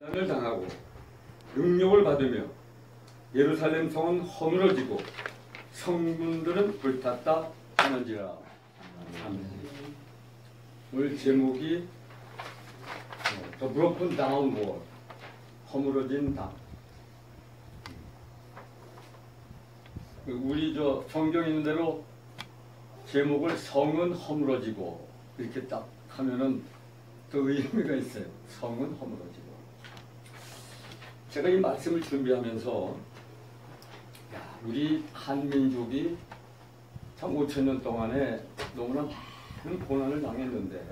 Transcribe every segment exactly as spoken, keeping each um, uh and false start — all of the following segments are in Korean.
을 당하고 능력을 받으며 예루살렘 성은 허물어지고 성문들은 불탔다 하는지라. 아멘. 오늘 제목이 The Broken Down Wall, 허물어진 당. 우리 저 성경 있는 대로 제목을 성은 허물어지고 이렇게 딱 하면은 또 의미가 있어요. 성은 허물어지고. 제가 이 말씀을 준비하면서 야, 우리 한민족이 참 오천 년 동안에 너무나 많은 고난을 당했는데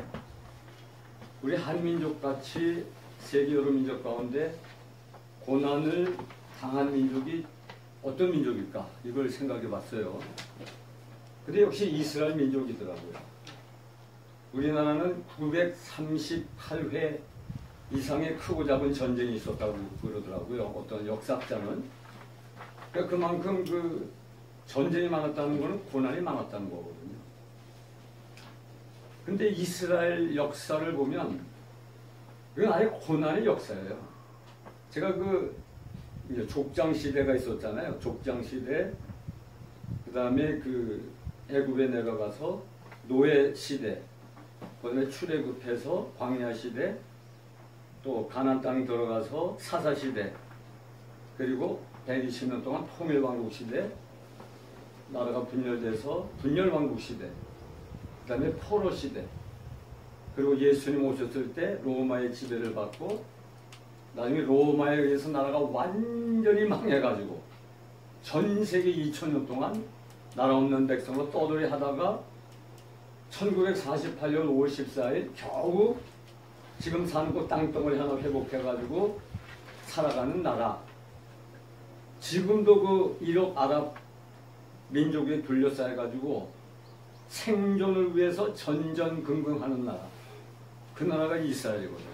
우리 한민족같이 세계 여러 민족 가운데 고난을 당한 민족이 어떤 민족일까? 이걸 생각해 봤어요. 근데 역시 이스라엘 민족이더라고요. 우리나라는 구백삼십팔 회 이상의 크고 작은 전쟁이 있었다고 그러더라고요. 어떤 역사학자는. 그러니까 그만큼 그 전쟁이 많았다는 것은 고난이 많았다는 거거든요. 근데 이스라엘 역사를 보면 이건 아예 고난의 역사예요. 제가 그 이제 족장 시대가 있었잖아요. 족장 시대, 그 다음에 그 애굽에 내려가서 노예 시대, 그다음에 출애굽해서 광야 시대, 또 가나안 땅에 들어가서 사사 시대, 그리고 백이십 년 동안 통일왕국 시대, 나라가 분열돼서 분열왕국 시대, 그 다음에 포로 시대, 그리고 예수님 오셨을 때 로마의 지배를 받고 나중에 로마에 의해서 나라가 완전히 망해가지고 전 세계 이천 년 동안 나라 없는 백성으로 떠돌이 하다가 천구백사십팔 년 오월 십사일 겨우 지금 사는 곳 땅덩어리 하나 회복해가지고 살아가는 나라. 지금도 그 일억 아랍 민족에 둘러싸여가지고 생존을 위해서 전전긍긍하는 나라. 그 나라가 이스라엘이거든요.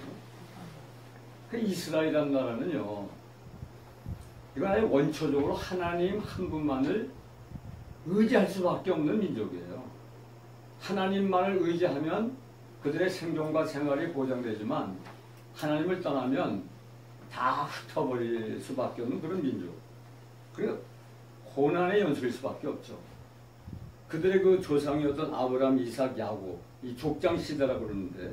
그 이스라엘이라는 나라는요, 이건 아예 원초적으로 하나님 한 분만을 의지할 수밖에 없는 민족이에요. 하나님만을 의지하면 그들의 생존과 생활이 보장되지만 하나님을 떠나면 다 흩어버릴 수밖에 없는 그런 민족. 그러니까 고난의 연속일 수밖에 없죠. 그들의 그 조상이었던 아브라함, 이삭, 야곱, 이 족장 시대라고 그러는데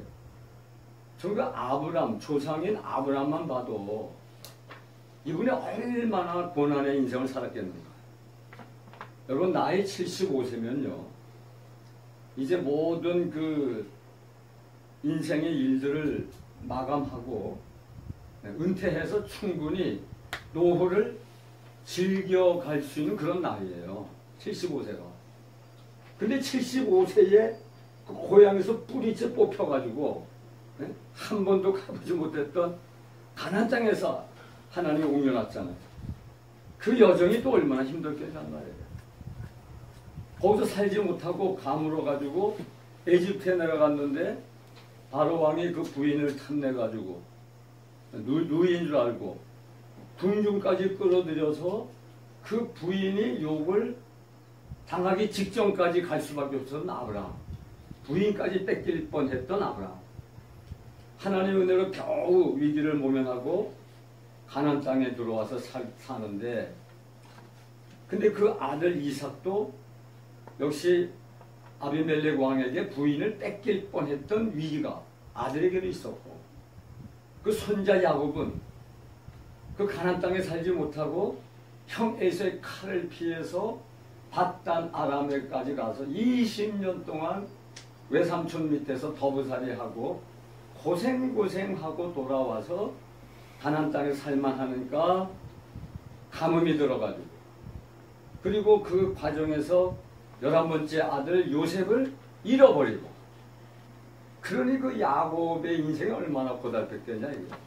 그 아브라함, 조상인 아브라함만 봐도 이분이 얼마나 고난의 인생을 살았겠는가. 여러분 나이 칠십오 세면요 이제 모든 그 인생의 일들을 마감하고 은퇴해서 충분히 노후를 즐겨갈 수 있는 그런 나이예요. 칠십오 세가. 근데 칠십오 세에 그 고향에서 뿌리째 뽑혀가지고 한 번도 가보지 못했던 가나안 땅에서 하나님이 옮겨놨잖아요. 그 여정이 또 얼마나 힘들겠냔 말이에요. 거기서 살지 못하고 가물어가지고 에집트에 내려갔는데 바로 왕이 그 부인을 탐내가지고 누, 누이인 줄 알고 궁중까지 끌어들여서 그 부인이 욕을 당하기 직전까지 갈 수밖에 없었던 아브라함. 부인까지 뺏길 뻔했던 아브라함. 하나님의 은혜로 겨우 위기를 모면하고 가나안 땅에 들어와서 살, 사는데 근데 그 아들 이삭도 역시 아비멜렉 왕에게 부인을 뺏길 뻔했던 위기가 아들에게도 있었고 그 손자 야곱은 그 가나안 땅에 살지 못하고 형 에서의 칼을 피해서 밧단 아람에까지 가서 이십 년 동안 외삼촌 밑에서 더부살이하고 고생고생하고 돌아와서 가나안 땅에 살만하니까 가뭄이 들어가지고 그리고 그 과정에서 열한 번째 아들 요셉을 잃어버리고 그러니 그 야곱의 인생이 얼마나 고달팠겠냐 이거.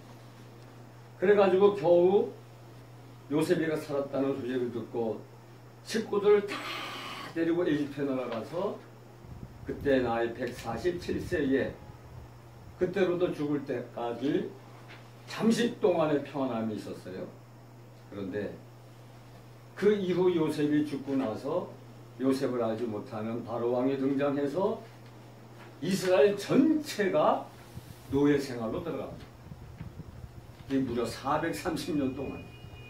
그래가지고 겨우 요셉이가 살았다는 소식을 듣고 식구들을 다 데리고 에집트에 날아가서 그때 나이 백사십칠 세에 그때로도 죽을 때까지 잠시 동안의 평안함이 있었어요. 그런데 그 이후 요셉이 죽고 나서 요셉을 알지 못하는 바로 왕이 등장해서 이스라엘 전체가 노예 생활로 들어갑니다. 이게 무려 사백삼십 년 동안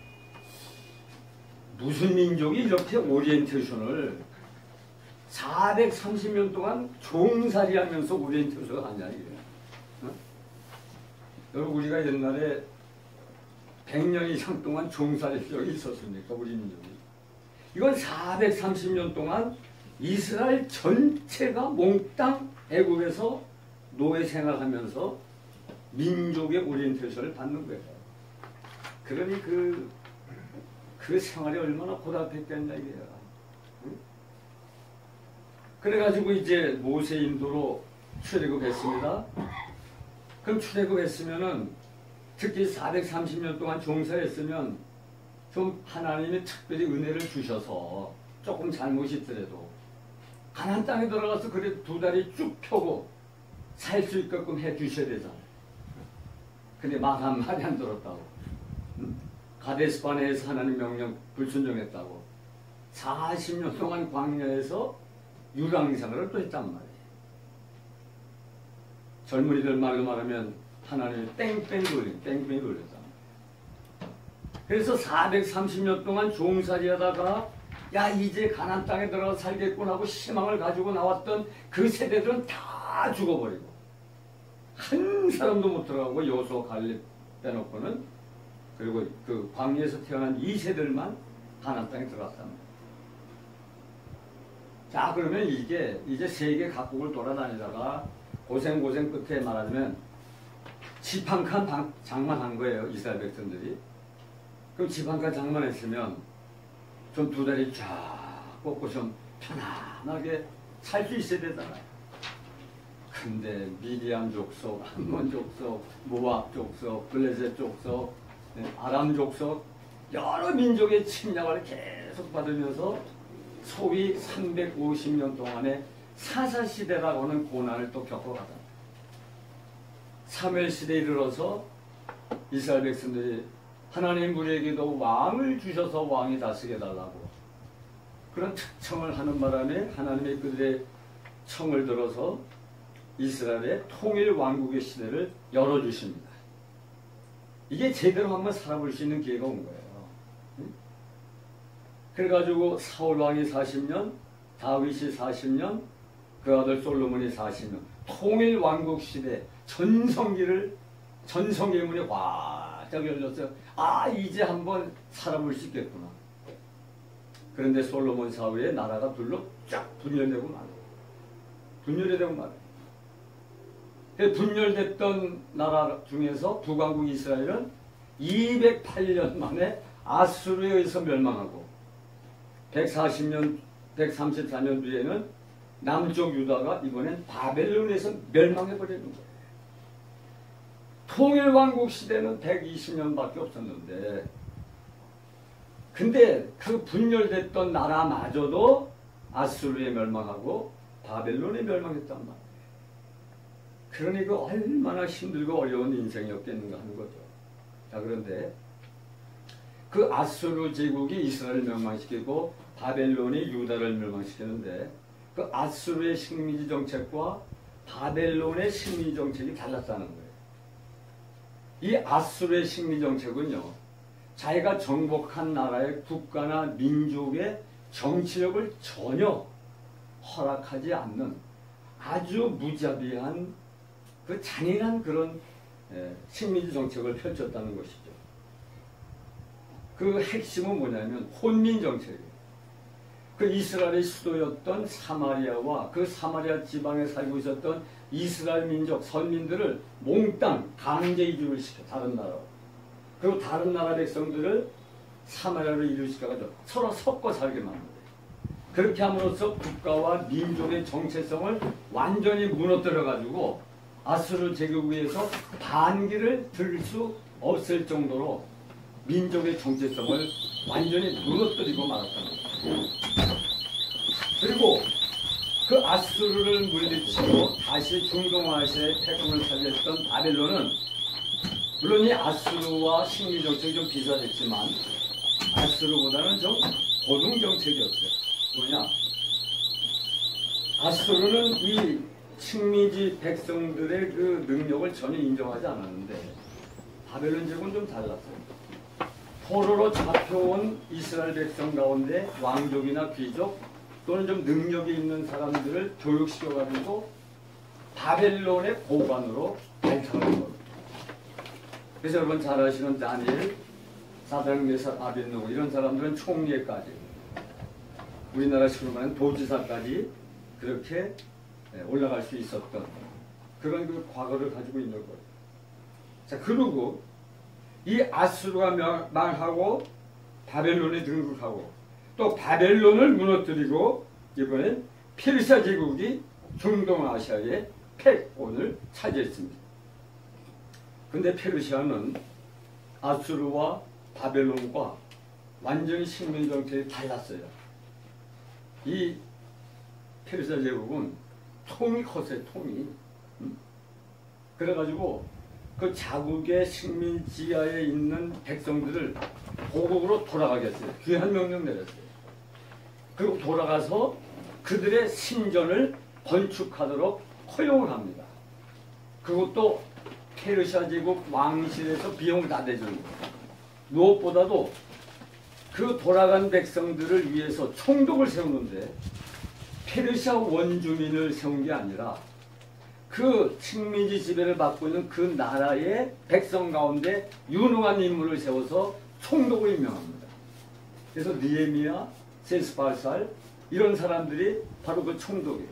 무슨 민족이 이렇게 오리엔테이션을 사백삼십 년 동안 종살이하면서 오리엔테이션을 하냐 이게. 어? 여러분 우리가 옛날에 백 년 이상 동안 종살이 적이 있었습니까? 우리 민족이. 이건 사백삼십 년 동안 이스라엘 전체가 몽땅 애국에서 노예 생활하면서 민족의 오리엔테이션을 받는 거예요. 그러니 그, 그 생활이 얼마나 고달했겠냐 이게요. 응? 그래가지고 이제 모세 인도로 출애굽했습니다. 그럼 출애굽했으면은 특히 사백삼십 년 동안 종사했으면 좀 하나님이 특별히 은혜를 주셔서 조금 잘못이 있더라도 가나안 땅에 들어가서 그래 두 다리 쭉 펴고 살 수 있게끔 해 주셔야 되잖아요. 근데 말 한마디 안 들었다고. 응? 가데스바네에서 하나님 명령 불순종했다고. 사십 년 동안 광야에서 유랑생활을 또 했단 말이에요. 젊은이들 말로 말하면 하나님이 뺑뺑 돌린, 뺑뺑 돌렸단 말이에요. 그래서 사백삼십 년 동안 종살이 하다가 야 이제 가나안 땅에 들어가 살겠군 하고 희망을 가지고 나왔던 그 세대들은 다 죽어버리고 한 사람도 못 들어가고 여호수아 갈렙 빼놓고는 그리고 그 광야에서 태어난 이 세들만 가나안 땅에 들어갔단 말이에요. 자 그러면 이게 이제 세계 각국을 돌아다니다가 고생고생 끝에 말하자면 집 한 칸 장만한 거예요. 이스라엘 백성들이. 그럼 집 한 칸 장만했으면 좀 두 다리 쫙 뻗고 좀 편안하게 살 수 있어야 되잖아요. 근데 미디안 족속, 암몬 족속, 모압 족속, 블레셋 족속, 아람 족속 여러 민족의 침략을 계속 받으면서 소위 삼백오십 년 동안의 사사시대라고 하는 고난을 또 겪어가다. 사무엘시대에 이르러서 이스라엘 백성들이 하나님 우리에게도 왕을 주셔서 왕이 다스게 해달라고 그런 특청을 하는 바람에 하나님의 그들의 청을 들어서 이스라엘의 통일 왕국의 시대를 열어주십니다. 이게 제대로 한번 살아볼 수 있는 기회가 온 거예요. 응? 그래가지고 사울 왕이 사십 년, 다윗이 사십 년, 그 아들 솔로몬이 사십 년 통일 왕국 시대 전성기를 전성기의 문이 활짝 열렸어요. 아 이제 한번 살아볼 수 있겠구나. 그런데 솔로몬 사후에 나라가 둘로 쫙 분열되고 말아요. 분열이 되고 말아요. 분열됐던 나라 중에서 북왕국 이스라엘은 이백팔 년 만에 아수르에 의해서 멸망하고 백사십 년, 백삼십사 년 뒤에는 남쪽 유다가 이번엔 바벨론에서 멸망해버리는 거예요. 통일왕국 시대는 백이십 년밖에 없었는데 근데 그 분열됐던 나라마저도 아수르에 멸망하고 바벨론에 멸망했단 말이에요. 그러니 그 얼마나 힘들고 어려운 인생이었겠는가 하는 거죠. 자 그런데 그 아수르 제국이 이스라엘을 멸망시키고 바벨론이 유다를 멸망시키는데 그 아수르의 식민지 정책과 바벨론의 식민지 정책이 달랐다는 거예요. 이 아수르의 식민지 정책은요. 자기가 정복한 나라의 국가나 민족의 정치력을 전혀 허락하지 않는 아주 무자비한 그 잔인한 그런 식민지 정책을 펼쳤다는 것이죠. 그 핵심은 뭐냐면 혼민 정책이에요. 그 이스라엘의 수도였던 사마리아와 그 사마리아 지방에 살고 있었던 이스라엘 민족 선민들을 몽땅 강제 이주를 시켜 다른 나라로. 그리고 다른 나라 백성들을 사마리아로 이주시켜가지고 서로 섞어 살게 만든 거예요. 그렇게 함으로써 국가와 민족의 정체성을 완전히 무너뜨려가지고 아수르 제국에 의해서 반기를 들 수 없을 정도로 민족의 정체성을 완전히 무너뜨리고 말았다는 거예요. 그리고 그 아수르를 물리치고 다시 중동아시아의 태평을 차지했던 바벨론은 물론 이 아수르와 식민 정책이 좀 비슷했지만 아수르보다는 좀 고등 정책이었어요. 뭐냐? 아수르는 이 식민지 백성들의 그 능력을 전혀 인정하지 않았는데 바벨론 제국은 좀 달랐어요. 포로로 잡혀온 이스라엘 백성 가운데 왕족이나 귀족 또는 좀 능력이 있는 사람들을 교육시켜가지고 바벨론의 고관으로 발탁을 한 겁니다. 그래서 여러분 잘 아시는 다니엘, 사드락, 메삭, 아벳느고 이런 사람들은 총리까지, 우리나라 식으로 말하면 도지사까지 그렇게 올라갈 수 있었던 그런 그 과거를 가지고 있는 거예요. 자, 그리고 이 아수르가 망하고 바벨론에 등극하고 또 바벨론을 무너뜨리고 이번엔 페르시아 제국이 중동아시아의 패권을 차지했습니다. 근데 페르시아는 아수르와 바벨론과 완전히 식민 정책이 달랐어요. 이 페르시아 제국은 통이 컸어요, 통이. 음? 그래가지고 그 자국의 식민 지하에 있는 백성들을 고국으로 돌아가게 했어요. 귀한 명령 내렸어요. 그리고 돌아가서 그들의 신전을 건축하도록 허용을 합니다. 그것도 페르시아 제국 왕실에서 비용을 다 내주는 거예요. 무엇보다도 그 돌아간 백성들을 위해서 총독을 세우는데 페르시아 원주민을 세운 게 아니라 그 식민지 지배를 받고 있는 그 나라의 백성 가운데 유능한 인물을 세워서 총독을 임명합니다. 그래서 느헤미야, 세스발살 이런 사람들이 바로 그 총독이에요.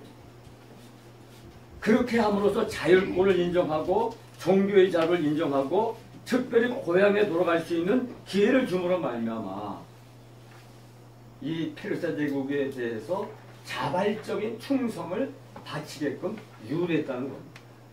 그렇게 함으로써 자율권을 인정하고 종교의 자유를 인정하고 특별히 고향에 돌아갈 수 있는 기회를 줌으로 말미암아 이 페르시아 제국에 대해서 자발적인 충성을 바치게끔 유도했다는 겁니다.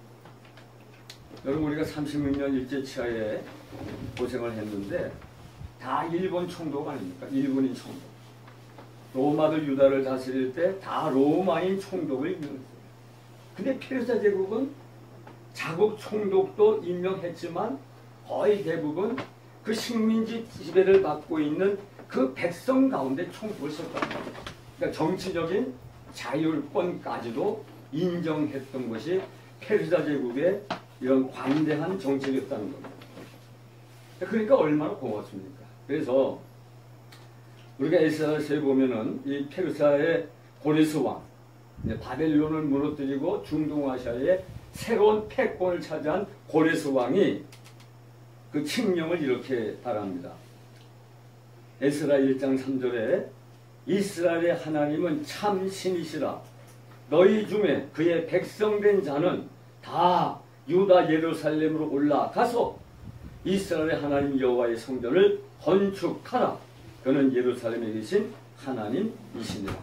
여러분 우리가 삼십육 년 일제치하에 고생을 했는데 다 일본 총독 아닙니까? 일본인 총독. 로마들 유다를 다스릴 때 다 로마인 총독을 임명했어요. 근데 페르시아 제국은 자국 총독도 임명했지만 거의 대부분 그 식민지 지배를 받고 있는 그 백성 가운데 총독을 썼단 말이에요. 그러니까 정치적인 자율권까지도 인정했던 것이 페르시아 제국의 이런 관대한 정책이었다는 겁니다. 그러니까 얼마나 고맙습니까? 그래서 우리가 에스라서에 보면은 이 페르시아의 고레스 왕, 바벨론을 무너뜨리고 중동아시아의 새로운 패권을 차지한 고레스 왕이 그 칙령을 이렇게 말합니다. 에스라 일 장 삼 절에 이스라엘의 하나님은 참 신이시라. 너희 중에 그의 백성된 자는 다 유다 예루살렘으로 올라가서 이스라엘의 하나님 여호와의 성전을 건축하라. 그는 예루살렘에 계신 하나님이시니라.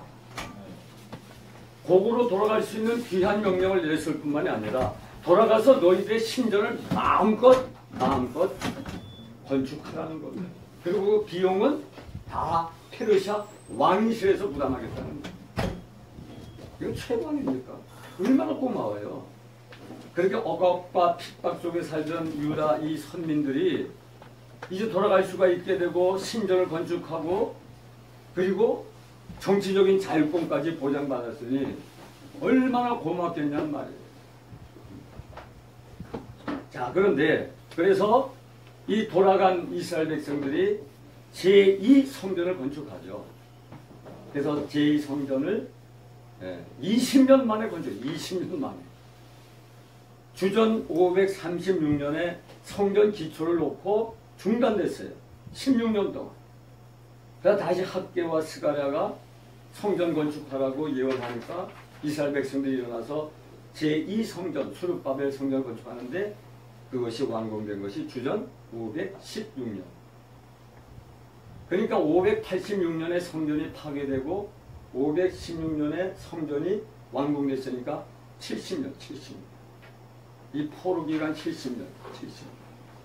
고국으로 돌아갈 수 있는 귀한 명령을 내렸을 뿐만이 아니라 돌아가서 너희들의 신전을 마음껏 마음껏 건축하라는 겁니다. 그리고 그 비용은 다 페르시아 왕실에서 부담하겠다는 거예요. 이거 최고 아닙니까? 얼마나 고마워요. 그렇게 억압과 핍박 속에 살던 유다 이 선민들이 이제 돌아갈 수가 있게 되고 신전을 건축하고 그리고 정치적인 자율권까지 보장받았으니 얼마나 고맙겠냐는 말이에요. 자, 그런데 그래서 이 돌아간 이스라엘 백성들이 제이 성전을 건축하죠. 그래서 제이 성전을 이십 년 만에 건축, 이십 년 만에. 주전 오백삼십육 년에 성전 기초를 놓고 중단됐어요. 십육 년 동안. 그래서 다시 학개와 스가랴가 성전 건축하라고 예언하니까 이스라엘 백성들이 일어나서 제이 성전, 수룹바벨 성전 건축하는데 그것이 완공된 것이 주전 오백십육 년. 그러니까 오백팔십육 년에 성전이 파괴되고 오백십육 년에 성전이 완공됐으니까 칠십 년, 칠십 년. 이 포로 기간 칠십 년, 칠십 년.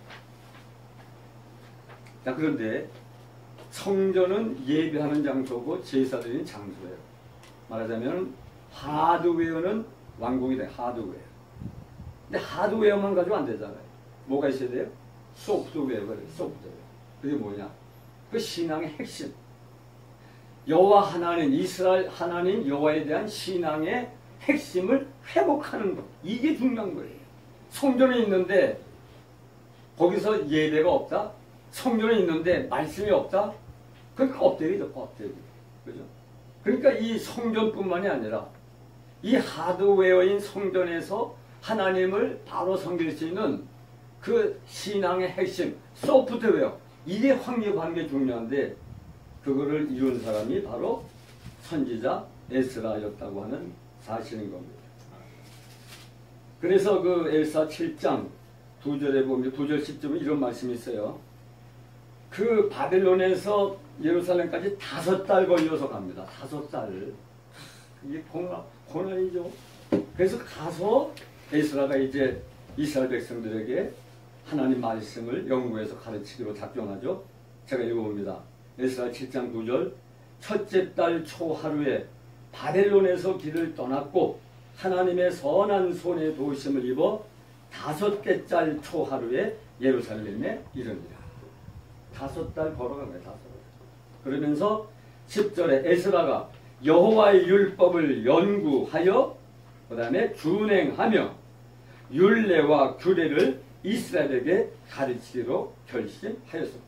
자, 그런데 성전은 예배하는 장소고 제사드리는 장소예요. 말하자면 하드웨어는 완공이 돼, 하드웨어. 근데 하드웨어만 가지고 안 되잖아요. 뭐가 있어야 돼요? 소프트웨어가 돼요, 소프트웨어. 그게 뭐냐? 그 신앙의 핵심. 여호와 하나님, 이스라엘 하나님 여호와에 대한 신앙의 핵심을 회복하는 것. 이게 중요한 거예요. 성전이 있는데 거기서 예배가 없다? 성전은 있는데 말씀이 없다? 그건 껍데기죠, 껍데기. 그죠? 그러니까 이 성전뿐만이 아니라 이 하드웨어인 성전에서 하나님을 바로 섬길 수 있는 그 신앙의 핵심, 소프트웨어, 이게 확립하는 게 중요한데 그거를 이룬 사람이 바로 선지자 에스라였다고 하는 사실인 겁니다. 그래서 그 에스라 칠 장 두 절에 보면 두 절 십 절에 이런 말씀이 있어요. 그 바벨론에서 예루살렘까지 다섯 달 걸려서 갑니다. 다섯 달. 이게 고난, 고난이죠. 그래서 가서 에스라가 이제 이스라엘 백성들에게 하나님 말씀을 연구해서 가르치기로 작정하죠. 제가 읽어봅니다. 에스라 칠 장 구 절 첫째 달 초하루에 바벨론에서 길을 떠났고 하나님의 선한 손의 도우심을 입어 다섯째 달 초하루에 예루살렘에 이르니라. 다섯 달 걸어간 거예요. 다섯 달. 그러면서 십 절에 에스라가 여호와의 율법을 연구하여 그 다음에 준행하며 율례와 규례를 이스라엘에게 가르치기로 결심하였었다.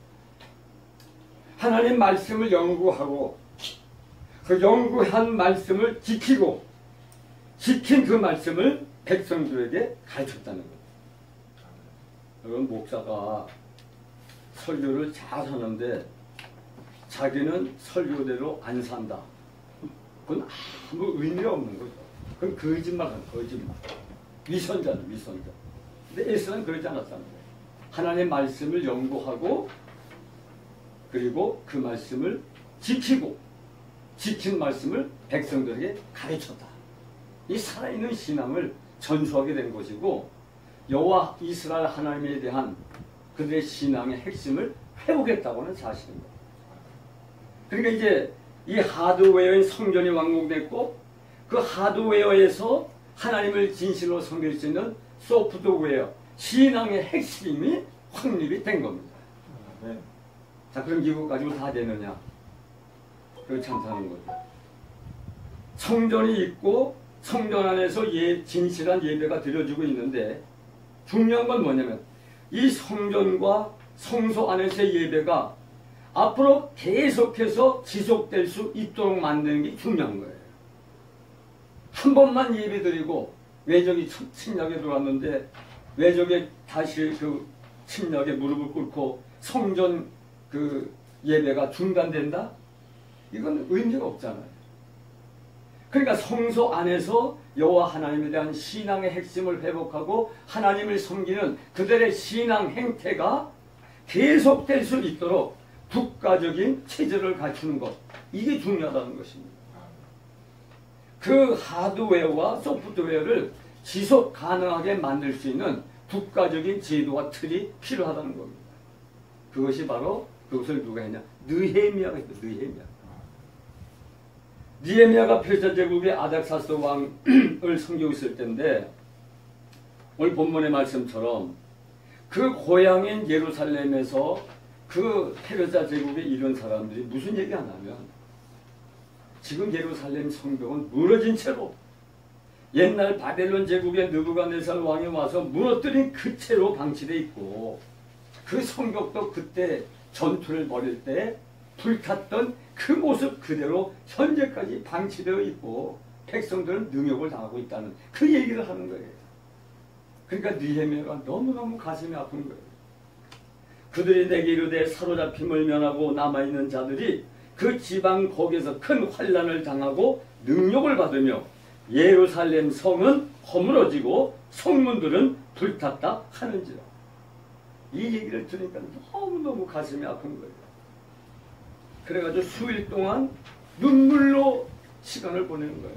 하나님 말씀을 연구하고 그 연구한 말씀을 지키고 지킨 그 말씀을 백성들에게 가르쳤다는 거예요. 여러분 목사가 설교를 잘 하는데 자기는 설교대로 안 산다. 그건 아무 의미가 없는 거죠. 그건 거짓말하는 거짓말. 위선자는 위선자. 근데 에스라는 그러지 않았다는 거예요. 하나님의 말씀을 연구하고 그리고 그 말씀을 지키고 지킨 말씀을 백성들에게 가르쳤다. 이 살아있는 신앙을 전수하게 된 것이고 여호와 이스라엘 하나님에 대한 그들의 신앙의 핵심을 회복했다고 하는 사실입니다. 그러니까 이제 이 하드웨어인 성전이 완공됐고 그 하드웨어에서 하나님을 진실로 섬길 수 있는 소프트웨어, 신앙의 핵심이 확립이 된 겁니다. 네. 자, 그럼 이거 가지고 다 되느냐? 그렇지 않다는 거죠. 성전이 있고 성전 안에서 예, 진실한 예배가 드려지고 있는데 중요한 건 뭐냐면 이 성전과 성소 안에서의 예배가 앞으로 계속해서 지속될 수 있도록 만드는 게 중요한 거예요. 한 번만 예배 드리고 외적이 침략에 들어왔는데 외적에 다시 그 침략에 무릎을 꿇고 성전 그 예배가 중단된다? 이건 의미가 없잖아요. 그러니까 성소 안에서 여호와 하나님에 대한 신앙의 핵심을 회복하고 하나님을 섬기는 그들의 신앙 행태가 계속될 수 있도록 국가적인 체제를 갖추는 것, 이게 중요하다는 것입니다. 그 하드웨어와 소프트웨어를 지속 가능하게 만들 수 있는 국가적인 제도와 틀이 필요하다는 겁니다. 그것이 바로 그것을 누가 했냐? 느헤미야가 했죠. 느헤미야. 느헤미야가 페르시아 제국의 아닥사스 왕을 섬기고 있을 때인데 오늘 본문의 말씀처럼 그 고향인 예루살렘에서 그 페르시아 제국에 이런 사람들이 무슨 얘기 안 하면 지금 예루살렘 성벽은 무너진 채로 옛날 바벨론 제국의 느부갓네살 왕이 와서 무너뜨린 그 채로 방치되어 있고 그 성벽도 그때 전투를 벌일 때 불탔던 그 모습 그대로 현재까지 방치되어 있고 백성들은 능욕을 당하고 있다는 그 얘기를 하는 거예요. 그러니까 느헤미야가 너무너무 가슴이 아픈 거예요. 그들이 내게 이르되 사로잡힘을 면하고 남아있는 자들이 그 지방 거기에서 큰 환난을 당하고 능욕을 받으며 예루살렘 성은 허물어지고 성문들은 불탔다 하는지라. 이 얘기를 들으니까 너무너무 가슴이 아픈 거예요. 그래가지고 수일 동안 눈물로 시간을 보내는 거예요.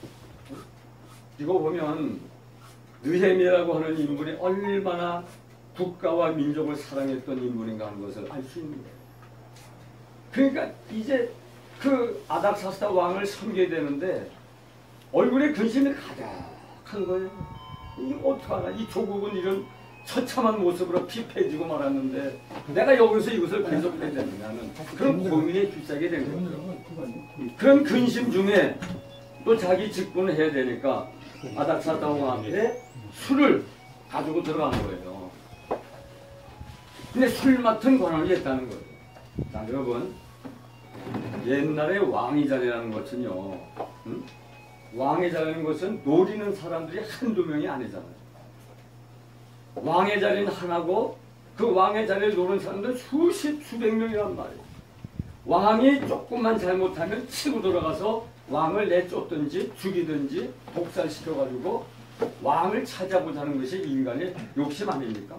이거 보면 느헤미야라고 하는 인물이 얼마나 국가와 민족을 사랑했던 인물인가 하는 것을 알 수 있는 거예요. 그러니까 이제 그 아닥사스다 왕을 섬겨야 되는데 얼굴에 근심이 가득한 거예요. 이게 어떡하나. 이 조국은 이런 처참한 모습으로 피폐해지고 말았는데 내가 여기서 이것을 계속해야 되느냐는 그런 고민에 휩싸게 된 거죠. 그런 근심 중에 또 자기 직분을 해야 되니까 아닥사스다 왕한테 술을 가지고 들어간 거예요. 근데 술 맡은 권한이 있다는 거예요. 자, 여러분, 옛날에 왕의 자리라는 것은요, 응? 왕의 자리라는 것은 노리는 사람들이 한두 명이 아니잖아요. 왕의 자리는 하나고 그 왕의 자리를 노리는 사람들은 수십, 수백 명이란 말이에요. 왕이 조금만 잘못하면 치고 들어가서 왕을 내쫓든지 죽이든지 독살시켜가지고 왕을 찾아보자는 것이 인간의 욕심 아닙니까?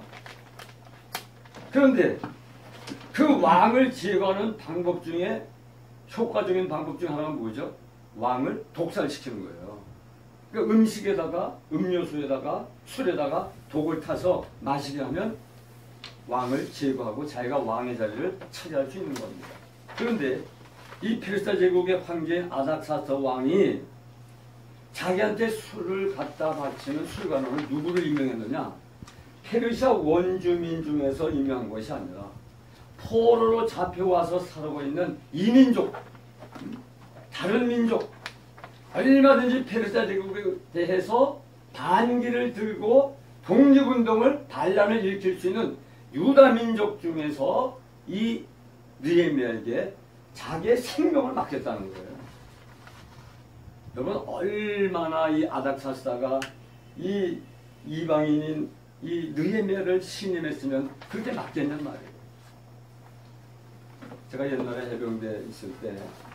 그런데 그 왕을 제거하는 방법 중에 효과적인 방법 중 하나가 뭐죠? 왕을 독살시키는 거예요. 그러니까 음식에다가 음료수에다가 술에다가 독을 타서 마시게 하면 왕을 제거하고 자기가 왕의 자리를 차지할 수 있는 겁니다. 그런데 이 페르시아 제국의 황제인 아닥사스다 왕이 자기한테 술을 갖다 바치는 술관원을 누구를 임명했느냐? 페르시아 원주민 중에서 임명한 것이 아니라 포로로 잡혀와서 살고 있는 이민족, 다른 민족, 얼마든지 페르시아 제국에 대해서 반기를 들고 독립운동을 반란을 일으킬 수 있는 유다 민족 중에서 이 느헤미야에게 자기의 생명을 맡겼다는 거예요. 여러분, 얼마나 이 아닥사스다가 이 이방인인 이 느헤미야를 신임했으면 그렇게 맡겼냔 말이에요. 제가 옛날에 해병대에 있을 때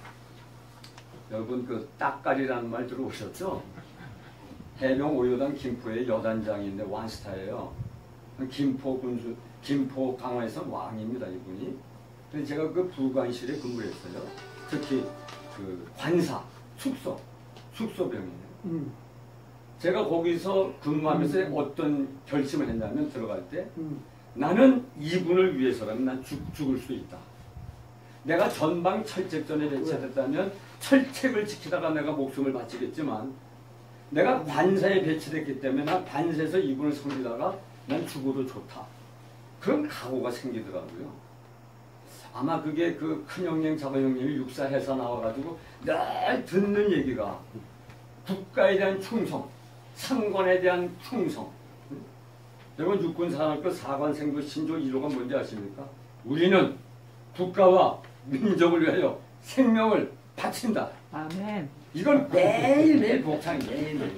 여러분 그 딱가리라는 말 들어오셨죠? 해병 오 여단 김포의 여단장인데 완스타예요. 김포 군수, 김포 강화에서 왕입니다, 이분이. 그래서 제가 그 부관실에 근무를 했어요. 특히 그 관사, 숙소, 숙소병이에요. 음. 제가 거기서 근무하면서 음. 어떤 결심을 했냐면 들어갈 때 음. 나는 이분을 위해서라면 난 죽, 죽을 수 있다. 내가 전방 철책전에 배치됐다면 철책을 지키다가 내가 목숨을 바치겠지만 내가 관사에 배치됐기 때문에 난 관사에서 이분을 섬기다가 난 죽어도 좋다. 그런 각오가 생기더라고요. 아마 그게 그 큰형님, 작은형님이 육사해서 나와가지고 늘 듣는 얘기가 국가에 대한 충성, 상관에 대한 충성. 여러분 육군산업교 사관생도 신조 일 호가 뭔지 아십니까? 우리는 국가와 민족을 위하여 생명을 바친다. 아멘. 이건 매일매일 복창이 매일매일.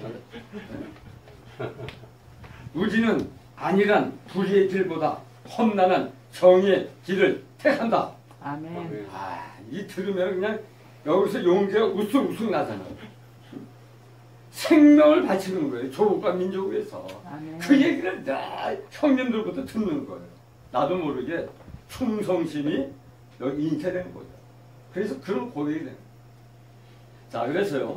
우리는 안일한 불의의 길보다 험난한 정의의 길을 택한다. 아멘. 아, 이 들으면 그냥 여기서 용기가 우승우승 나잖아요. 생명을 바치는 거예요. 조국과 민족을 위해서. 아멘. 그 얘기를 다 형님들부터 듣는 거예요. 나도 모르게 충성심이 여기 인체된 거죠. 그래서 그런 고백이 돼요. 자, 그래서요.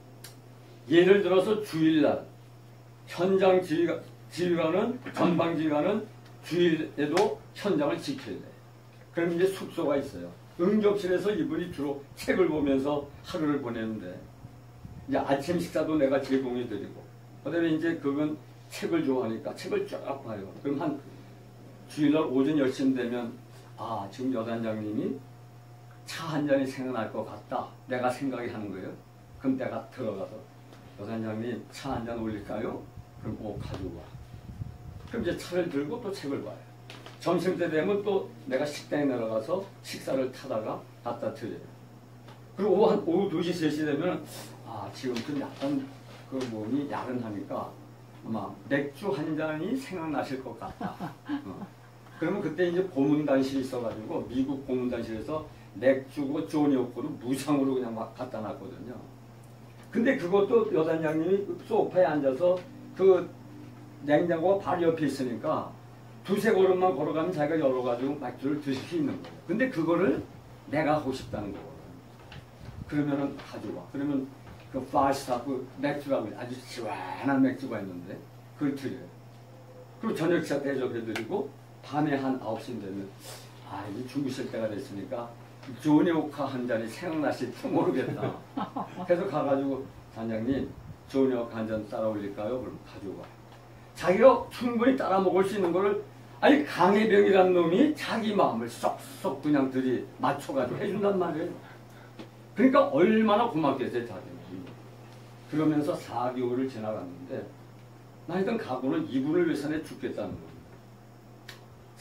예를 들어서 주일날 현장 지휘가, 지휘관은 전방 지휘관은 주일에도 현장을 지켜야 돼요. 그럼 이제 숙소가 있어요. 응접실에서 이분이 주로 책을 보면서 하루를 보내는데 이제 아침 식사도 내가 제공해 드리고 그다음에 이제 그건 책을 좋아하니까 책을 쫙 봐요. 그럼 한 주일날 오전 열 시쯤 되면 아, 지금 여단장님이 차 한 잔이 생각날 것 같다. 내가 생각이 하는 거예요. 그럼 내가 들어가서 여단장님 차 한 잔 올릴까요? 그럼 꼭 가지고 와. 그럼 이제 차를 들고 또 책을 봐요. 점심때 되면 또 내가 식당에 내려가서 식사를 타다가 갖다 드려요. 그리고 오후, 한, 오후 두 시, 세 시 되면 아, 지금 좀 약간 그 몸이 야른하니까 아마 맥주 한 잔이 생각나실 것 같다. 어. 그러면 그때 이제 고문단실이 있어가지고 미국 고문단실에서 맥주고 조니오코를 무상으로 그냥 막 갖다 놨거든요. 근데 그것도 여단장님이 소파에 앉아서 그 냉장고가 바로 옆에 있으니까 두세 걸음만 걸어가면 자기가 열어가지고 맥주를 드실 수 있는 거예요. 근데 그거를 내가 하고 싶다는 거거든요. 그러면은 가져와. 그러면 그 파스타 그 맥주라고 아주 시원한 맥주가 있는데 그걸 드려요. 그리고 저녁 식사 대접해드리고 밤에 한 아홉 시쯤 되면 아, 이제 주무실 때가 됐으니까 조니오카 한 잔이 생각나실지 모르겠다. 그래서 가가지고 단장님 조니오카 한 잔 따라 올릴까요? 그럼 가지고 와요. 자기가 충분히 따라 먹을 수 있는 거를 아니 강해병이란 놈이 자기 마음을 쏙쏙 그냥 들이 맞춰가지고 해준단 말이에요. 그러니까 얼마나 고맙겠어요, 자기는. 그러면서 사 개월을 지나갔는데 나 했던 각오는 이분을 위해서 내 죽겠다는 거예요.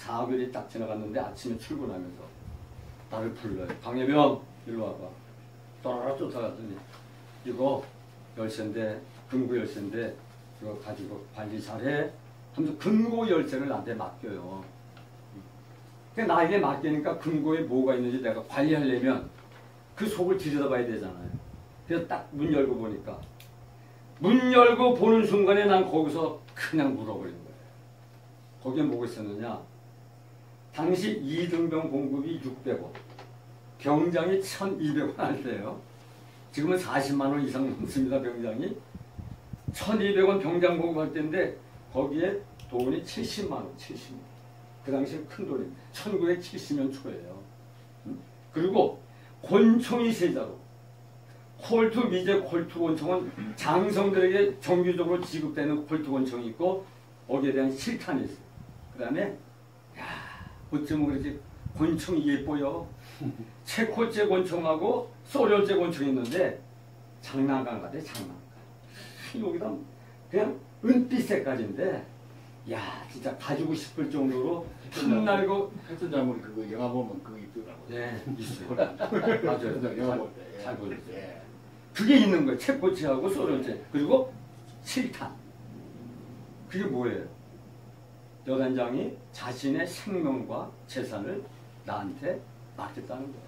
사 개월이 딱 지나갔는데 아침에 출근하면서 나를 불러요. 강혜병 일로 와봐. 따라라 쫓아갔더니 이거 열쇠인데 금고 열쇠인데 이거 가지고 관리 잘해 하면서 금고 열쇠를 나한테 맡겨요. 그러니까 나에게 맡기니까 금고에 뭐가 있는지 내가 관리하려면 그 속을 들여다봐야 되잖아요. 그래서 딱 문 열고 보니까 문 열고 보는 순간에 난 거기서 그냥 물어버린 거예요. 거기에 뭐가 있었느냐. 당시 이등병 공급이 육백 원, 병장이 천이백 원 할 때예요. 지금은 사십만 원 이상 넘습니다. 병장이. 천이백 원 병장 공급할 때인데 거기에 돈이 칠십만 원, 칠십만 원. 그 당시에 큰 돈입니다. 천구백칠십 년 초예요. 그리고 권총이 세 자루. 콜트, 미제 콜트 권총은 장성들에게 정규적으로 지급되는 콜트 권총이 있고 거기에 대한 실탄이 있어요. 그 다음에 야 어쩌면 그렇게 권총이 예뻐요. 체코제 권총하고 소련제 권총이 있는데 장난감 같아. 장난감. 여기다 그냥 은빛 색깔인데 야 진짜 가지고 싶을 정도로 빛나고 헬스 장군 그거 영화 보면 그거 있더라고요. 네 있어요. 맞아요. 영화 볼 때. 잘 보셨어요. 예. 그게 있는 거예요. 체코치하고 소련제. 그리고 실탄. 그게 뭐예요? 여단장이 자신의 생명과 재산을 나한테 맡겼다는 거예요.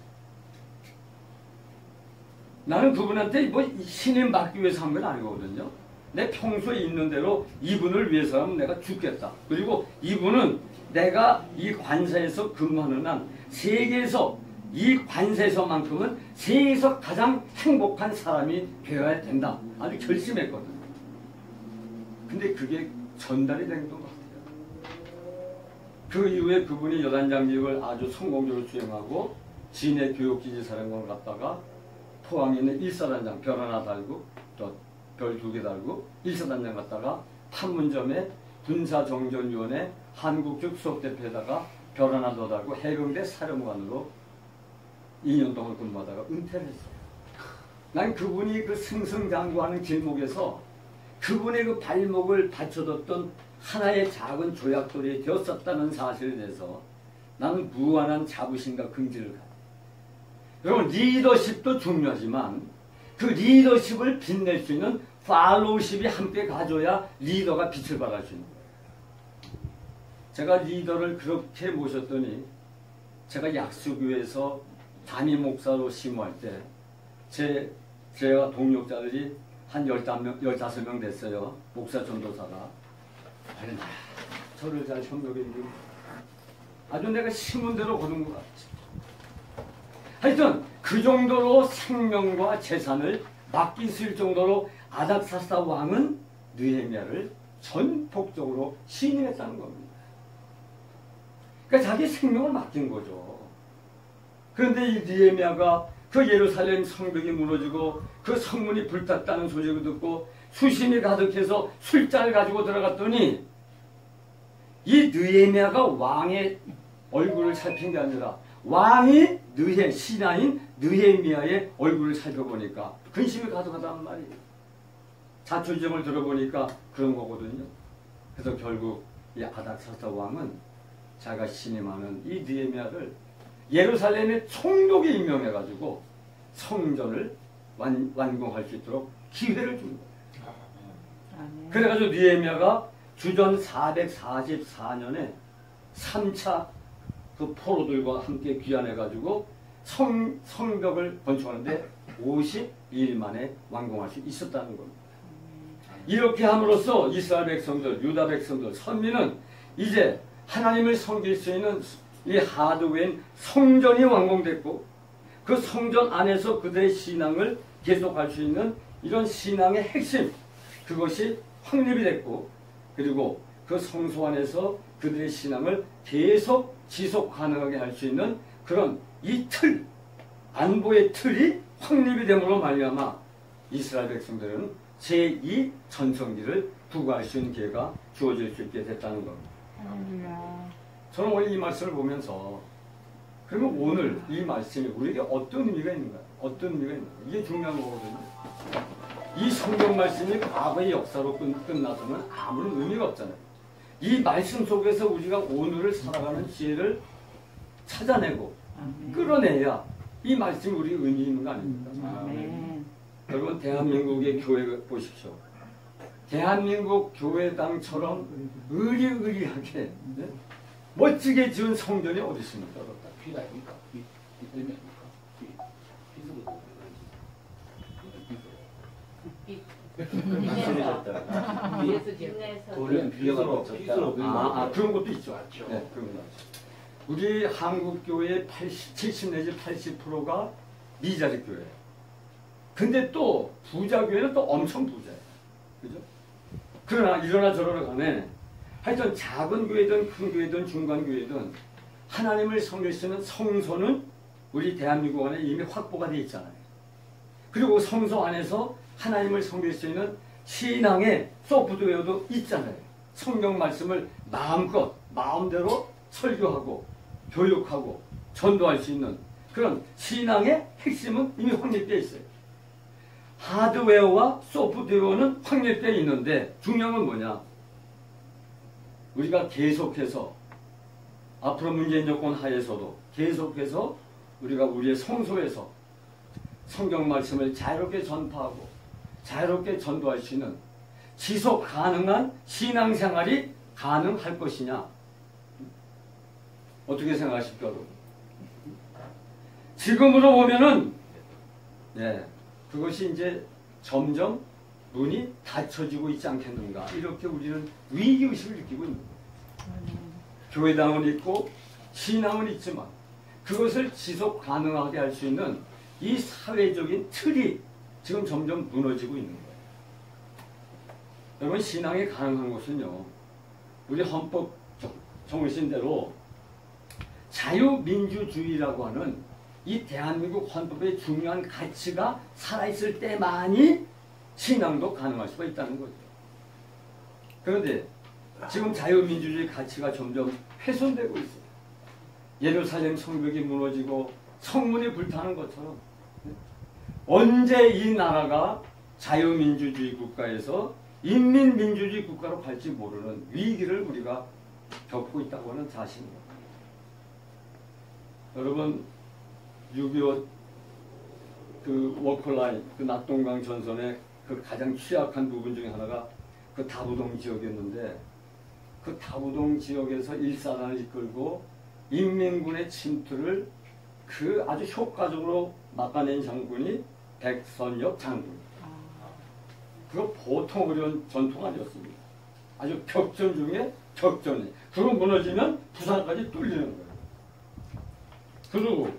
나는 그분한테 뭐 신임 받기 위해서 한 건 아니거든요. 내 평소에 있는 대로 이분을 위해서라면 내가 죽겠다. 그리고 이분은 내가 이 관사에서 근무하는 한 세계에서 이 관세에서만큼은 세계에서 가장 행복한 사람이 되어야 된다. 아주 결심했거든. 근데 그게 전달이 된 것 같아요. 그 이후에 그분이 여단장직을 아주 성공적으로 수행하고 진해 교육기지사령관을 갔다가 포항에 있는 일사단장 별 하나 달고 또 별 두 개 달고 일사단장 갔다가 판문점에 군사정전위원회 한국측 수석대표에다가 별 하나 더 달고 해병대 사령관으로 이 년 동안 근무하다가 은퇴를 했어요. 난 그분이 그 승승장구하는 길목에서 그분의 그 발목을 받쳐뒀던 하나의 작은 조약돌이 되었었다는 사실에 대해서 나는 무한한 자부심과 긍지를 가요. 여러분 리더십도 중요하지만 그 리더십을 빛낼 수 있는 팔로우십이 함께 가져야 리더가 빛을 발할 수 있는 거예요. 제가 리더를 그렇게 모셨더니 제가 약수교에서 담임 목사로 심호할 때 제, 제가 동력자들이 한 열다섯 명, 열다섯 명 됐어요. 목사 전도사가. 아니, 저를 잘 협력해 주고 아주 내가 심은 대로 거둔 것 같지. 하여튼 그 정도로 생명과 재산을 맡기실 정도로 아닥사스다 왕은 느헤미야를 전폭적으로 신임했다는 겁니다. 그러니까 자기 생명을 맡긴 거죠. 그런데 이 느헤미야가 그 예루살렘 성벽이 무너지고 그 성문이 불탔다는 소식을 듣고 수심이 가득해서 술잔을 가지고 들어갔더니 이 느헤미야가 왕의 얼굴을 살핀 게 아니라 왕이 느헤 신하인 느헤미야의 얼굴을 살펴보니까 근심이 가득하다는 말이에요. 자초지종을 들어보니까 그런 거거든요. 그래서 결국 이 아닥사스다 왕은 자기가 신임하는 이 느헤미야를 예루살렘의 총독에 임명해가지고 성전을 완, 완공할 수 있도록 기회를 준 거예요. 아, 그래가지고 느헤미야가 주전 사백사십사 년에 삼 차 그 포로들과 함께 귀환해가지고 성, 성벽을 건축하는데 오십일 일 만에 완공할 수 있었다는 겁니다. 이렇게 함으로써 이스라엘 백성들, 유다 백성들, 선민은 이제 하나님을 섬길 수 있는 이 하드웨인 성전이 완공됐고 그 성전 안에서 그들의 신앙을 계속할 수 있는 이런 신앙의 핵심, 그것이 확립이 됐고 그리고 그 성소 안에서 그들의 신앙을 계속 지속 가능하게 할 수 있는 그런 이 틀, 안보의 틀이 확립이 됨으로 말미암아 이스라엘 백성들은 제이 전성기를 부과할 수 있는 기회가 주어질 수 있게 됐다는 겁니다. 할렐루야. 저는 오늘 이 말씀을 보면서 그러면 오늘 이 말씀이 우리에게 어떤 의미가 있는가? 어떤 의미가 있는가? 이게 중요한 거거든요. 이 성경 말씀이 과거의 역사로 끝, 끝나서는 아무런 의미가 없잖아요. 이 말씀 속에서 우리가 오늘을 살아가는 지혜를 찾아내고 끌어내야 이 말씀이 우리 의미 있는 거 아닙니까? 네. 여러분 대한민국의 교회 보십시오. 대한민국 교회당처럼 의리의리하게 네? 멋지게 지은 성전이 어디 있습니까? 피 아닙니까? 피, 피 때문에 아닙니까? 피, 피스로 위에서 지내서 돈을 빌려가고 줬다. 아, 아 그런 것도 있죠. 맞죠. 네, 그런 거 있죠. 우리 한국 교회의 팔십, 칠십 내지 팔십 퍼센트가 미자립 교회예요. 근데 또 부자 교회는 또 엄청 부자예요. 그죠? 그러나 이러나 저러나 간에 하여튼 작은 교회든 큰 교회든 중간 교회든 하나님을 섬길 수 있는 성소는 우리 대한민국 안에 이미 확보가 되어 있잖아요. 그리고 성소 안에서 하나님을 섬길 수 있는 신앙의 소프트웨어도 있잖아요. 성경 말씀을 마음껏 마음대로 설교하고 교육하고 전도할 수 있는 그런 신앙의 핵심은 이미 확립되어 있어요. 하드웨어와 소프트웨어는 확립되어 있는데 중요한 건 뭐냐? 우리가 계속해서 앞으로 문재인 정권 하에서도 계속해서 우리가 우리의 성소에서 성경 말씀을 자유롭게 전파하고 자유롭게 전도할 수 있는 지속 가능한 신앙생활이 가능할 것이냐? 어떻게 생각하십니까? 지금으로 보면은 네, 그것이 이제 점점 문이 닫혀지고 있지 않겠는가 이렇게 우리는 위기의식을 느끼고 있는 거예요. 교회당은 있고 신앙은 있지만 그것을 지속 가능하게 할 수 있는 이 사회적인 틀이 지금 점점 무너지고 있는 거예요. 여러분 신앙이 가능한 것은요. 우리 헌법 정신대로 자유민주주의라고 하는 이 대한민국 헌법의 중요한 가치가 살아있을 때만이 신앙도 가능할 수가 있다는 거죠. 그런데 지금 자유민주주의 가치가 점점 훼손되고 있어요. 예루살렘 성벽이 무너지고 성문이 불타는 것처럼 언제 이 나라가 자유민주주의 국가에서 인민민주주의 국가로 갈지 모르는 위기를 우리가 겪고 있다고 하는 사실입니다. 여러분 육이오 그 워커라인 그 낙동강 전선의 그 가장 취약한 부분 중에 하나가 그 다부동 지역이었는데 그 다부동 지역에서 일사단을 이끌고 인민군의 침투를 그 아주 효과적으로 막아낸 장군이 백선엽 장군. 그거 보통 어려운 전통 아니었습니다. 아주 격전 중에 격전이. 그거 무너지면 부산까지 뚫리는 거예요. 그리고